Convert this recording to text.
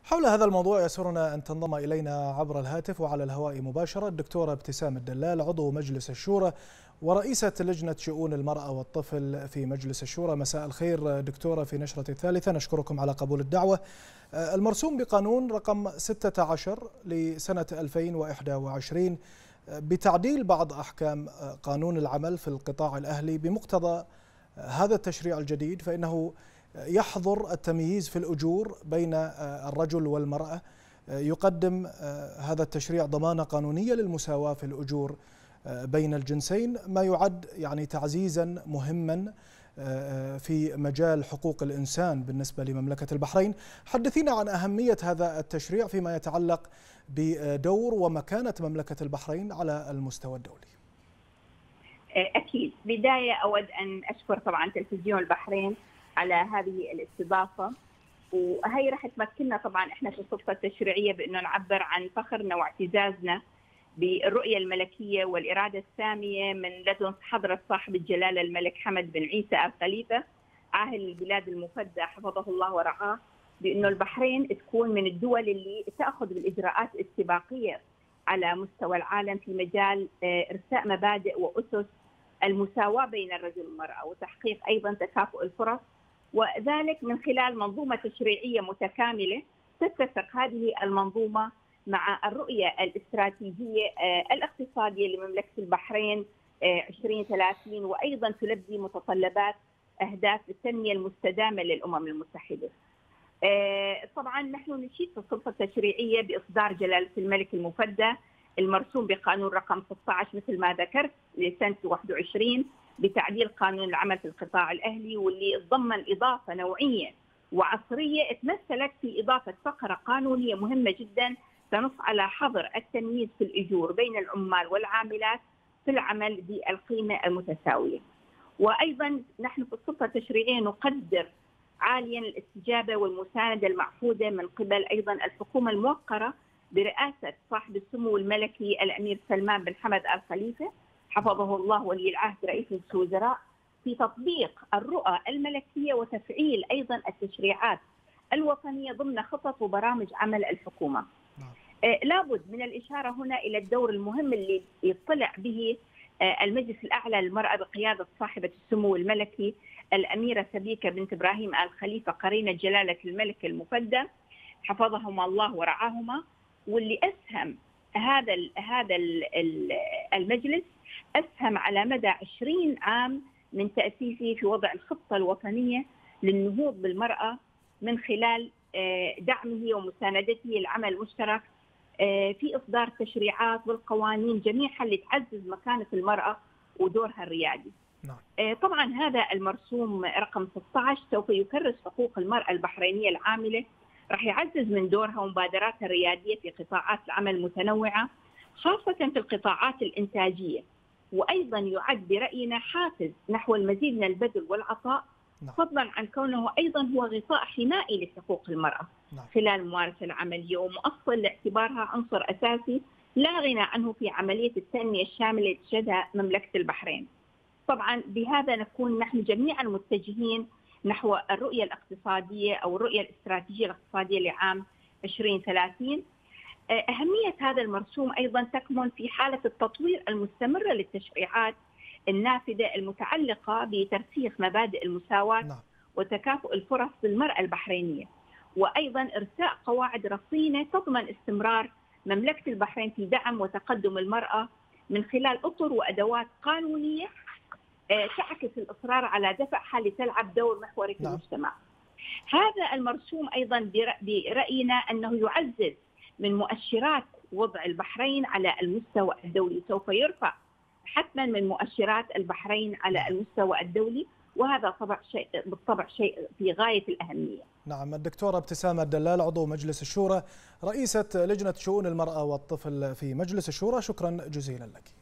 حول هذا الموضوع يسرنا أن تنضم إلينا عبر الهاتف وعلى الهواء مباشرة الدكتورة ابتسام الدلال، عضو مجلس الشورى ورئيسة لجنة شؤون المرأة والطفل في مجلس الشورى. مساء الخير دكتورة في نشرة الثالثة، نشكركم على قبول الدعوة. المرسوم بقانون رقم 16 لسنة 2021 بتعديل بعض أحكام قانون العمل في القطاع الأهلي بمقتضى هذا التشريع الجديد، فإنه يحظر التمييز في الأجور بين الرجل والمرأة. يقدم هذا التشريع ضمانة قانونية للمساواة في الأجور بين الجنسين، ما يعد تعزيزا مهما في مجال حقوق الإنسان بالنسبة لمملكة البحرين. حدثينا عن أهمية هذا التشريع فيما يتعلق بدور ومكانة مملكة البحرين على المستوى الدولي. أكيد. بداية أود أن أشكر طبعا تلفزيون البحرين على هذه الاستضافة، وهي راح تمكننا طبعا احنا في السلطة التشريعية بأنه نعبر عن فخرنا واعتزازنا بالرؤية الملكية والإرادة السامية من لدن حضرة صاحب الجلالة الملك حمد بن عيسى آل خليفة عاهل البلاد المفدى حفظه الله ورعاه، بأنه البحرين تكون من الدول اللي تأخذ بالإجراءات الاستباقية على مستوى العالم في مجال إرساء مبادئ وأسس المساواة بين الرجل والمرأة وتحقيق أيضا تكافؤ الفرص، وذلك من خلال منظومة تشريعية متكاملة تتفق هذه المنظومة مع الرؤية الاستراتيجية الاقتصادية لمملكة البحرين 2030، وأيضا تلبي متطلبات أهداف التنمية المستدامة للأمم المتحدة. طبعا نحن نشيد في السلطة التشريعية بإصدار جلالة الملك المفدى المرسوم بقانون رقم 16 مثل ما ذكرت لسنة 21 بتعديل قانون العمل في القطاع الأهلي، واللي تضمن إضافة نوعية وعصرية تمثلت في إضافة فقرة قانونية مهمة جدا تنص على حظر التمييز في الأجور بين العمال والعاملات في العمل بالقيمة المتساوية. وأيضا نحن في السلطة التشريعية نقدر عاليا الاستجابة والمساندة المعقودة من قبل أيضا الحكومة الموقرة برئاسة صاحب السمو الملكي الأمير سلمان بن حمد آل خليفة حفظه الله ولي العهد رئيس الوزراء في تطبيق الرؤى الملكية وتفعيل أيضا التشريعات الوطنية ضمن خطط وبرامج عمل الحكومة. لابد من الإشارة هنا إلى الدور المهم اللي يطلع به المجلس الأعلى للمرأة بقيادة صاحبة السمو الملكي الأميرة سبيكة بنت إبراهيم آل خليفة قرينة جلالة الملك المفدى حفظهما الله ورعاهما، واللي أسهم هذا المجلس أسهم على مدى 20 عام من تأسيسه في وضع الخطة الوطنية للنهوض بالمرأة من خلال دعمه ومساندته للعمل المشترك في إصدار تشريعات والقوانين جميعها اللي تعزز مكانة المرأة ودورها الريادي. طبعا هذا المرسوم رقم 16 سوف يكرس حقوق المرأة البحرينية العاملة، راح يعزز من دورها ومبادراتها الريادية في قطاعات العمل المتنوعة خاصة في القطاعات الإنتاجية، وأيضا يعد برأينا حافز نحو المزيد من البذل والعطاء، فضلا عن كونه أيضا هو غطاء حمائي لحقوق المرأة خلال الممارسة العملية، ومؤصل لاعتبارها عنصر أساسي لا غنى عنه في عملية التنمية الشاملة اللي تشهدها مملكة البحرين. طبعا بهذا نكون نحن جميعا متجهين نحو الرؤية الاقتصادية أو الرؤية الاستراتيجية الاقتصادية لعام 2030. أهمية هذا المرسوم أيضا تكمن في حالة التطوير المستمرة للتشريعات النافذة المتعلقة بترسيخ مبادئ المساواة وتكافؤ الفرص للمرأة البحرينية، وأيضا إرساء قواعد رصينة تضمن استمرار مملكة البحرين في دعم وتقدم المرأة من خلال أطر وأدوات قانونية تعكس الإصرار على دفعها لتلعب دور محوري في المجتمع. هذا المرسوم أيضا برأينا أنه يعزز من مؤشرات وضع البحرين على المستوى الدولي، سوف يرفع حتما من مؤشرات البحرين على المستوى الدولي، وهذا بالطبع شيء في غاية الأهمية. نعم. الدكتورة ابتسام الدلال، عضو مجلس الشورى، رئيسة لجنة شؤون المرأة والطفل في مجلس الشورى، شكرا جزيلا لك.